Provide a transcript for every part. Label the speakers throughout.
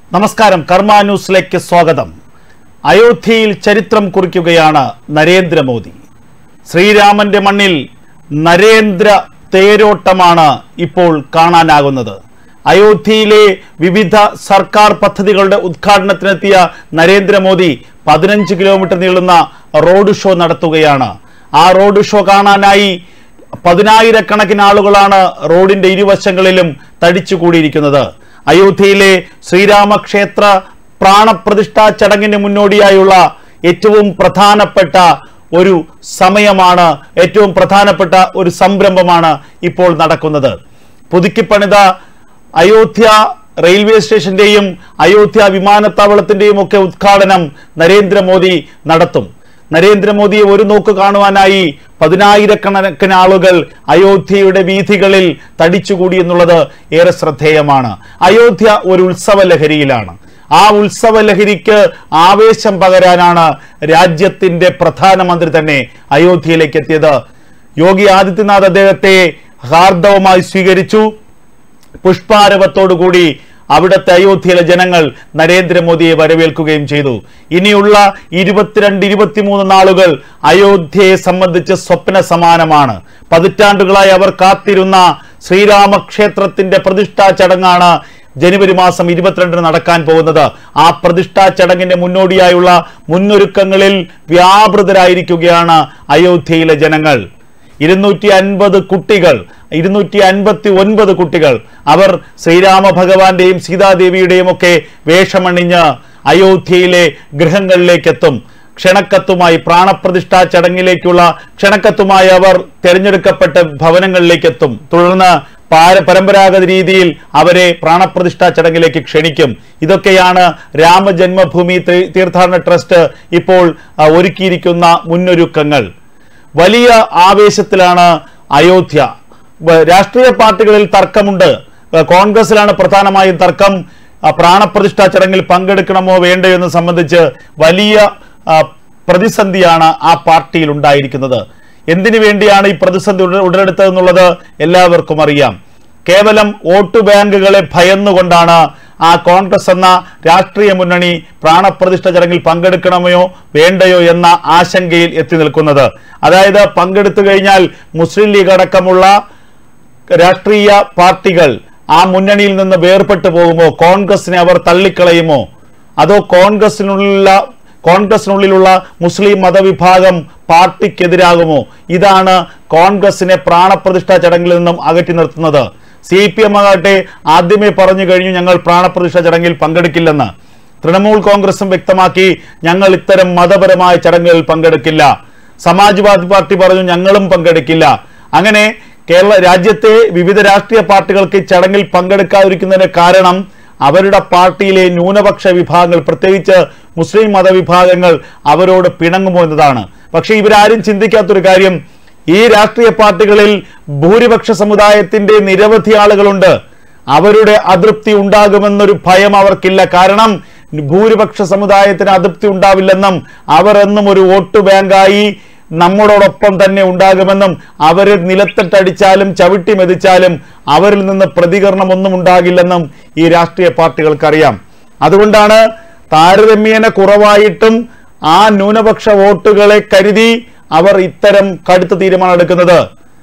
Speaker 1: നമസ്കാരം, കർമ്മ ന്യൂസിലേക്ക് സ്വാഗതം. അയോധ്യയിൽ ചരിത്രം കുറിക്കുകയാണ് നരേന്ദ്രമോദി. ശ്രീരാമന്റെ മണ്ണിൽ നരേന്ദ്ര തേരോട്ടമാണ് ഇപ്പോൾ കാണാനാകുന്നത്. അയോധ്യയിലെ വിവിധ സർക്കാർ പദ്ധതികളുടെ ഉദ്ഘാടനത്തിനെത്തിയ നരേന്ദ്രമോദി 15 കിലോമീറ്റർ നീളുന്ന റോഡ് ഷോ നടത്തുകയാണ്. ആ റോഡ് ഷോ കാണാനായി 10,000-കണക്കിന് ആളുകളാണ് റോഡിന്റെ ഇരുവശങ്ങളിലും തടിച്ചുകൂടിയിരിക്കുന്നത്. അയോധ്യയിലെ ശ്രീരാമക്ഷേത്ര പ്രാണപ്രതിഷ്ഠാ ചടങ്ങിന് മുന്നോടിയായുള്ള ഏറ്റവും പ്രധാനപ്പെട്ട ഒരു സമയമാണ്, ഏറ്റവും പ്രധാനപ്പെട്ട ഒരു സംരംഭമാണ് ഇപ്പോൾ നടക്കുന്നത്. പുതുക്കിപ്പണിത അയോധ്യ റെയിൽവേ സ്റ്റേഷന്റെയും അയോധ്യ വിമാനത്താവളത്തിന്റെയും ഒക്കെ ഉദ്ഘാടനം നരേന്ദ്രമോദി നടത്തും. നരേന്ദ്രമോദിയെ ഒരു നോക്ക് കാണുവാനായി 10,000-കണക്കിന് ആളുകൾ അയോധ്യയുടെ വീഥികളിൽ തടിച്ചുകൂടി എന്നുള്ളത് ഏറെ ശ്രദ്ധേയമാണ്. അയോധ്യ ഒരു ഉത്സവ ലഹരിയിലാണ്. ആ ഉത്സവ ലഹരിക്ക് ആവേശം പകരാനാണ് രാജ്യത്തിന്റെ പ്രധാനമന്ത്രി തന്നെ അയോധ്യയിലേക്ക് എത്തിയത്. യോഗി ആദിത്യനാഥ് അദ്ദേഹത്തെ ഹാർദവമായി സ്വീകരിച്ചു. പുഷ്പാരവത്തോടുകൂടി അവിടുത്തെ അയോധ്യയിലെ ജനങ്ങൾ നരേന്ദ്രമോദിയെ വരവേൽക്കുകയും ചെയ്തു. ഇനിയുള്ള 22-23 നാളുകൾ അയോധ്യയെ സംബന്ധിച്ച് സ്വപ്ന സമാനമാണ്. പതിറ്റാണ്ടുകളായി അവർ കാത്തിരുന്ന ശ്രീരാമക്ഷേത്രത്തിന്റെ പ്രതിഷ്ഠാ ചടങ്ങാണ് ജനുവരി മാസം 22 നടക്കാൻ പോകുന്നത്. ആ പ്രതിഷ്ഠാ ചടങ്ങിന്റെ മുന്നോടിയായുള്ള മുന്നൊരുക്കങ്ങളിൽ വ്യാപൃതരായിരിക്കുകയാണ് അയോധ്യയിലെ ജനങ്ങൾ. 259 കുട്ടികൾ അവർ ശ്രീരാമ ഭഗവാന്റെയും സീതാദേവിയുടെയും ഒക്കെ വേഷമണിഞ്ഞ് അയോധ്യയിലെ ഗൃഹങ്ങളിലേക്കെത്തും. ക്ഷണക്കത്തുമായി, പ്രാണപ്രതിഷ്ഠാ ചടങ്ങിലേക്കുള്ള ക്ഷണക്കത്തുമായി അവർ തിരഞ്ഞെടുക്കപ്പെട്ട ഭവനങ്ങളിലേക്കെത്തും. തുടർന്ന് പരമ്പരാഗത രീതിയിൽ അവരെ പ്രാണപ്രതിഷ്ഠാ ചടങ്ങിലേക്ക് ക്ഷണിക്കും. ഇതൊക്കെയാണ് രാമജന്മഭൂമി തീർത്ഥാടന ട്രസ്റ്റ് ഇപ്പോൾ ഒരുക്കിയിരിക്കുന്ന മുന്നൊരുക്കങ്ങൾ. വലിയ ആവേശത്തിലാണ് അയോധ്യ. രാഷ്ട്രീയ പാർട്ടികളിൽ തർക്കമുണ്ട്. കോൺഗ്രസിലാണ് പ്രധാനമായും തർക്കം. പ്രാണപ്രതിഷ്ഠാ ചടങ്ങിൽ പങ്കെടുക്കണമോ വേണ്ടയോ എന്ന് സംബന്ധിച്ച് വലിയ പ്രതിസന്ധിയാണ് ആ പാർട്ടിയിൽ ഉണ്ടായിരിക്കുന്നത്. എന്തിനു വേണ്ടിയാണ് ഈ പ്രതിസന്ധി ഉടലെടുത്തതെന്നുള്ളത് എല്ലാവർക്കും അറിയാം. കേവലം വോട്ട് ബാങ്കുകളെ ഭയന്നുകൊണ്ടാണ് ആ കോൺഗ്രസ് എന്ന രാഷ്ട്രീയ മുന്നണി പ്രാണപ്രതിഷ്ഠ ചടങ്ങിൽ പങ്കെടുക്കണമോ വേണ്ടയോ എന്ന ആശങ്കയിൽ എത്തി നിൽക്കുന്നത്. അതായത് പങ്കെടുത്തു കഴിഞ്ഞാൽ മുസ്ലിം ലീഗ് അടക്കമുള്ള രാഷ്ട്രീയ പാർട്ടികൾ ആ മുന്നണിയിൽ നിന്ന് വേർപെട്ടു പോകുമോ? കോൺഗ്രസിനെ അവർ തള്ളിക്കളയുമോ? അതോ കോൺഗ്രസിനുള്ളിലുള്ള മുസ്ലിം മതവിഭാഗം പാർട്ടിക്കെതിരാകുമോ? ഇതാണ് കോൺഗ്രസിനെ പ്രാണപ്രതിഷ്ഠാ ചടങ്ങിൽ നിന്നും അകറ്റി നിർത്തുന്നത്. CPM ആകട്ടെ ആദ്യമേ പറഞ്ഞു കഴിഞ്ഞു, ഞങ്ങൾ പ്രാണപ്രതിഷ്ഠാ ചടങ്ങിൽ പങ്കെടുക്കില്ലെന്ന്. തൃണമൂൽ കോൺഗ്രസും വ്യക്തമാക്കി, ഞങ്ങൾ ഇത്തരം മതപരമായ ചടങ്ങുകളിൽ പങ്കെടുക്കില്ല. സമാജ്വാദി പാർട്ടി പറഞ്ഞു, ഞങ്ങളും പങ്കെടുക്കില്ല. അങ്ങനെ രാജ്യത്തെ വിവിധ രാഷ്ട്രീയ പാർട്ടികൾക്ക് ചടങ്ങിൽ പങ്കെടുക്കാതിരിക്കുന്നതിന് കാരണം അവരുടെ പാർട്ടിയിലെ ന്യൂനപക്ഷ വിഭാഗങ്ങൾ, പ്രത്യേകിച്ച് മുസ്ലിം മതവിഭാഗങ്ങൾ അവരോട് പിണങ്ങുമോ എന്നതാണ്. പക്ഷെ ഇവരാരും ചിന്തിക്കാത്തൊരു കാര്യം, ഈ രാഷ്ട്രീയ പാർട്ടികളിൽ ഭൂരിപക്ഷ സമുദായത്തിന്റെ നിരവധി ആളുകളുണ്ട്. അവരുടെ അതൃപ്തി ഉണ്ടാകുമെന്നൊരു ഭയം അവർക്കില്ല. കാരണം ഭൂരിപക്ഷ സമുദായത്തിന് അതൃപ്തി ഉണ്ടാവില്ലെന്നും അവർ എന്നും ഒരു വോട്ട് ബാങ്കായി നമ്മോടൊപ്പം തന്നെ ഉണ്ടാകുമെന്നും അവരെ നിലത്തിട്ടടിച്ചാലും ചവിട്ടി മെതിച്ചാലും അവരിൽ നിന്ന് പ്രതികരണം ഒന്നും ഉണ്ടാകില്ലെന്നും ഈ രാഷ്ട്രീയ പാർട്ടികൾക്കറിയാം. അതുകൊണ്ടാണ് താരതമ്യേന കുറവായിട്ടും ആ ന്യൂനപക്ഷ വോട്ടുകളെ കരുതി അവർ ഇത്തരം കടുത്ത തീരുമാനം എടുക്കുന്നത്.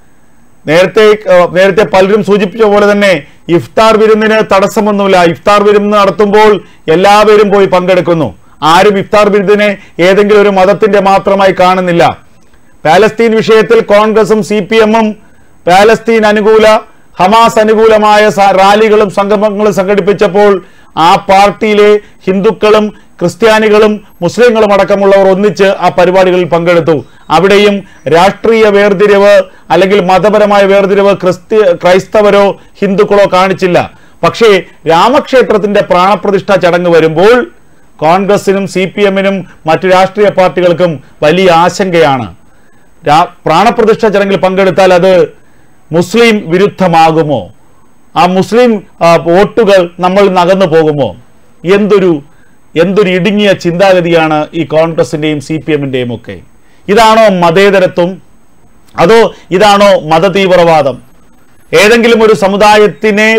Speaker 1: നേരത്തെ പലരും സൂചിപ്പിച്ച പോലെ തന്നെ ഇഫ്താർ വിരുന്നിന് തടസ്സമൊന്നുമില്ല. ഇഫ്താർ വിരുന്ന് നടത്തുമ്പോൾ എല്ലാവരും പോയി പങ്കെടുക്കുന്നു. ആരും ഇഫ്താർ വിരുന്നിനെ ഏതെങ്കിലും ഒരു മതത്തിന്റെ മാത്രമായി കാണുന്നില്ല. പാലസ്തീൻ വിഷയത്തിൽ കോൺഗ്രസും CPM-ഉം പാലസ്തീൻ അനുകൂല, ഹമാസ് അനുകൂലമായ റാലികളും സംഗമങ്ങളും സംഘടിപ്പിച്ചപ്പോൾ ആ പാർട്ടിയിലെ ഹിന്ദുക്കളും ക്രിസ്ത്യാനികളും മുസ്ലിങ്ങളും അടക്കമുള്ളവർ ഒന്നിച്ച് ആ പരിപാടികളിൽ പങ്കെടുത്തു. അവിടെയും രാഷ്ട്രീയ വേർതിരിവ് അല്ലെങ്കിൽ മതപരമായ വേർതിരിവ് ക്രൈസ്തവരോ ഹിന്ദുക്കളോ കാണിച്ചില്ല. പക്ഷേ രാമക്ഷേത്രത്തിന്റെ പ്രാണപ്രതിഷ്ഠാ ചടങ്ങ് വരുമ്പോൾ കോൺഗ്രസിനും CPM-നും മറ്റു രാഷ്ട്രീയ പാർട്ടികൾക്കും വലിയ ആശങ്കയാണ്. പ്രാണപ്രതിഷ്ഠാ ചടങ്ങിൽ പങ്കെടുത്താൽ അത് മുസ്ലിം വിരുദ്ധമാകുമോ? ആ മുസ്ലിം വോട്ടുകൾ നമ്മൾ നകന്നു പോകുമോ? എന്തൊരു ഇടുങ്ങിയ ചിന്താഗതിയാണ് ഈ കോൺഗ്രസിന്റെയും CPM-ന്റെയും ഒക്കെ. ഇതാണോ മതേതരത്വം? അതോ ഇതാണോ മതതീവ്രവാദം? ഏതെങ്കിലും ഒരു സമുദായത്തിനെ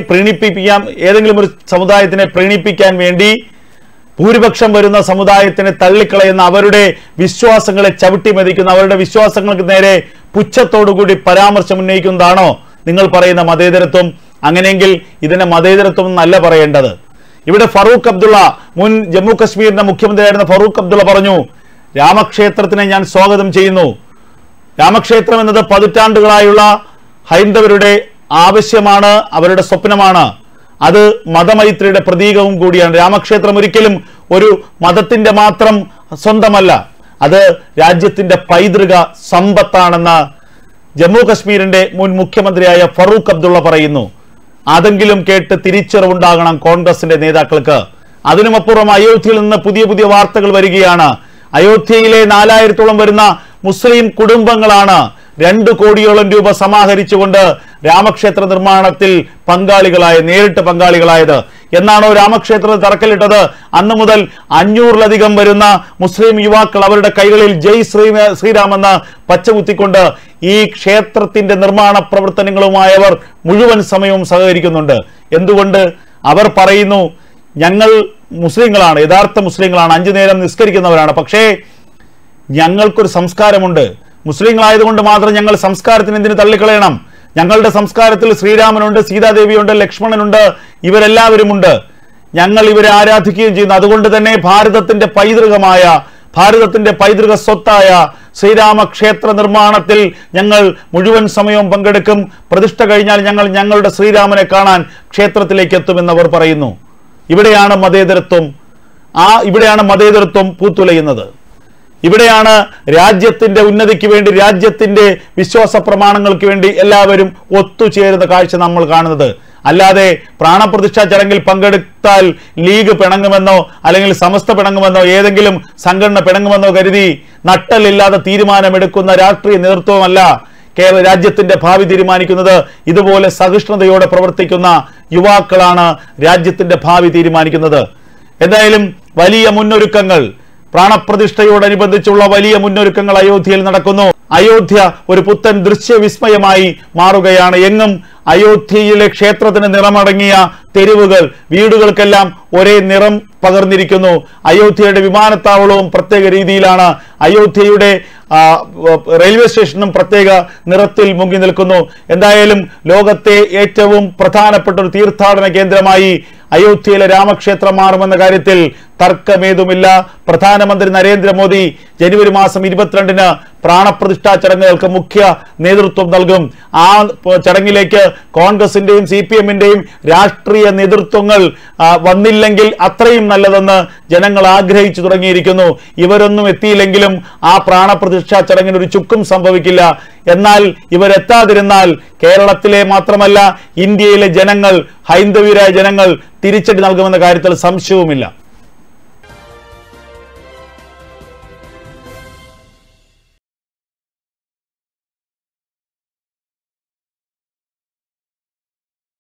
Speaker 1: പ്രീണിപ്പിക്കാൻ വേണ്ടി ഭൂരിപക്ഷം വരുന്ന സമുദായത്തിനെ തള്ളിക്കളയുന്ന, അവരുടെ വിശ്വാസങ്ങളെ ചവിട്ടി മെതിക്കുന്ന, അവരുടെ വിശ്വാസങ്ങൾക്ക് നേരെ പുച്ഛത്തോടുകൂടി പരാമർശം ഉന്നയിക്കുന്നതാണോ നിങ്ങൾ പറയുന്ന മതേതരത്വം? അങ്ങനെയെങ്കിൽ ഇതിനെ മതേതരത്വം എന്നല്ല പറയേണ്ടത്. ഇവിടെ ഫറൂഖ് അബ്ദുള്ള, മുൻ ജമ്മു കശ്മീരിന്റെ മുഖ്യമന്ത്രിയായിരുന്ന ഫറൂഖ് അബ്ദുള്ള പറഞ്ഞു, രാമക്ഷേത്രത്തിനെ ഞാൻ സ്വാഗതം ചെയ്യുന്നു. രാമക്ഷേത്രം എന്നത് പതിറ്റാണ്ടുകളായുള്ള ഹൈന്ദവരുടെ ആവശ്യമാണ്, അവരുടെ സ്വപ്നമാണ്. അത് മതമൈത്രിയുടെ പ്രതീകവും കൂടിയാണ്. രാമക്ഷേത്രം ഒരിക്കലും ഒരു മതത്തിന്റെ മാത്രം സ്വന്തമല്ല, അത് രാജ്യത്തിന്റെ പൈതൃക സമ്പത്താണെന്ന് ജമ്മു കശ്മീരിന്റെ മുൻ മുഖ്യമന്ത്രിയായ ഫറൂഖ് അബ്ദുള്ള പറയുന്നു. അതെങ്കിലും കേട്ട് തിരിച്ചറിവുണ്ടാകണം കോൺഗ്രസിന്റെ നേതാക്കൾക്ക്. അതിനുമപ്പുറം അയോധ്യയിൽ നിന്ന് പുതിയ പുതിയ വാർത്തകൾ വരികയാണ്. അയോധ്യയിലെ 4000-ഓളം വരുന്ന മുസ്ലിം കുടുംബങ്ങളാണ് 2 കോടിയോളം രൂപ സമാഹരിച്ചുകൊണ്ട് രാമക്ഷേത്ര നിർമ്മാണത്തിൽ നേരിട്ട് പങ്കാളികളായത്. എന്നാണോ രാമക്ഷേത്രത്തിൽ തറക്കല്ലിട്ടത്, അന്നു മുതൽ 500-ലധികം വരുന്ന മുസ്ലിം യുവാക്കൾ അവരുടെ കൈകളിൽ ജയ് ശ്രീരാം എന്ന് പച്ചകുത്തിക്കൊണ്ട് ഈ ക്ഷേത്രത്തിന്റെ നിർമ്മാണ പ്രവർത്തനങ്ങളുമായവർ മുഴുവൻ സമയവും സഹകരിക്കുന്നുണ്ട്. എന്തുകൊണ്ട്? അവർ പറയുന്നു, ഞങ്ങൾ മുസ്ലിങ്ങളാണ്, യഥാർത്ഥ മുസ്ലിങ്ങളാണ്, 5 നേരം നിസ്കരിക്കുന്നവരാണ്. പക്ഷേ ഞങ്ങൾക്കൊരു സംസ്കാരമുണ്ട്. മുസ്ലിങ്ങളായതുകൊണ്ട് മാത്രം ഞങ്ങൾ സംസ്കാരത്തിന് എന്തിനു തള്ളിക്കളയണം? ഞങ്ങളുടെ സംസ്കാരത്തിൽ ശ്രീരാമനുണ്ട്, സീതാദേവിയുണ്ട്, ലക്ഷ്മണനുണ്ട്, ഇവരെല്ലാവരുമുണ്ട്. ഞങ്ങൾ ഇവരെ ആരാധിക്കുകയും ചെയ്യുന്നു. അതുകൊണ്ട് തന്നെ ഭാരതത്തിന്റെ പൈതൃക സ്വത്തായ ശ്രീരാമക്ഷേത്ര നിർമ്മാണത്തിൽ ഞങ്ങൾ മുഴുവൻ സമയവും പങ്കെടുക്കും. പ്രതിഷ്ഠ കഴിഞ്ഞാൽ ഞങ്ങൾ ഞങ്ങളുടെ ശ്രീരാമനെ കാണാൻ ക്ഷേത്രത്തിലേക്ക് എത്തുമെന്നവർ പറയുന്നു. ഇവിടെയാണ് മതേതരത്വം പൂത്തുലയുന്നത്. ഇവിടെയാണ് രാജ്യത്തിന്റെ ഉന്നതിക്ക് വേണ്ടി, രാജ്യത്തിന്റെ വിശ്വാസ പ്രമാണങ്ങൾക്ക് വേണ്ടി എല്ലാവരും ഒത്തുചേരുന്ന കാഴ്ച നമ്മൾ കാണുന്നത്. അല്ലാതെ പ്രാണപ്രതിഷ്ഠാ ചടങ്ങിൽ പങ്കെടുത്താൽ ലീഗ് പിണങ്ങുമെന്നോ അല്ലെങ്കിൽ സമസ്ത പിണങ്ങുമെന്നോ ഏതെങ്കിലും സംഘടന പിണങ്ങുമെന്നോ കരുതി നട്ടലില്ലാതെ തീരുമാനമെടുക്കുന്ന രാഷ്ട്രീയ നേതൃത്വമല്ല കേരള രാജ്യത്തിന്റെ ഭാവി തീരുമാനിക്കുന്നത്. ഇതുപോലെ സഹിഷ്ണുതയോടെ പ്രവർത്തിക്കുന്ന യുവാക്കളാണ് രാജ്യത്തിന്റെ ഭാവി തീരുമാനിക്കുന്നത്. എന്തായാലും വലിയ മുന്നൊരുക്കങ്ങൾ, പ്രാണപ്രതിഷ്ഠയോടനുബന്ധിച്ചുള്ള വലിയ മുന്നൊരുക്കങ്ങൾ അയോധ്യയിൽ നടക്കുന്നു. അയോധ്യ ഒരു പുത്തൻ ദൃശ്യവിസ്മയമായി മാറുകയാണ്. എങ്ങും അയോധ്യയിലെ ക്ഷേത്രത്തിന് നിറമടങ്ങിയ തെരുവുകൾ, വീടുകൾക്കെല്ലാം ഒരേ നിറം പകർന്നിരിക്കുന്നു. അയോധ്യയുടെ വിമാനത്താവളവും പ്രത്യേക രീതിയിലാണ്. അയോധ്യയുടെ റെയിൽവേ സ്റ്റേഷനും പ്രത്യേക നിറത്തിൽ മുങ്ങി നിൽക്കുന്നു. എന്തായാലും ലോകത്തെ ഏറ്റവും പ്രധാനപ്പെട്ട ഒരു തീർത്ഥാടന കേന്ദ്രമായി അയോധ്യയിലെ രാമക്ഷേത്രം മാറുമെന്ന കാര്യത്തിൽ തർക്കമേതുമില്ല. പ്രധാനമന്ത്രി നരേന്ദ്രമോദി ജനുവരി മാസം 22-ന് പ്രാണപ്രതിഷ്ഠാ ചടങ്ങുകൾക്ക് മുഖ്യ നേതൃത്വം നൽകും. ആ ചടങ്ങിലേക്ക് കോൺഗ്രസിന്റെയും CPM-ന്റെയും രാഷ്ട്രീയ നേതൃത്വങ്ങൾ വന്നില്ലെങ്കിൽ അത്രയും നല്ലതെന്ന് ജനങ്ങൾ ആഗ്രഹിച്ചു തുടങ്ങിയിരിക്കുന്നു. ഇവരൊന്നും എത്തിയില്ലെങ്കിലും ആ പ്രാണപ്രതിഷ്ഠാ ചടങ്ങിന് ഒരു ചുക്കും സംഭവിക്കില്ല. എന്നാൽ ഇവരെത്താതിരുന്നാൽ കേരളത്തിലെ മാത്രമല്ല ഇന്ത്യയിലെ ജനങ്ങൾ, ഹൈന്ദവരായ ജനങ്ങൾ തിരിച്ചടി നൽകുമെന്ന കാര്യത്തിൽ സംശയവുമില്ല.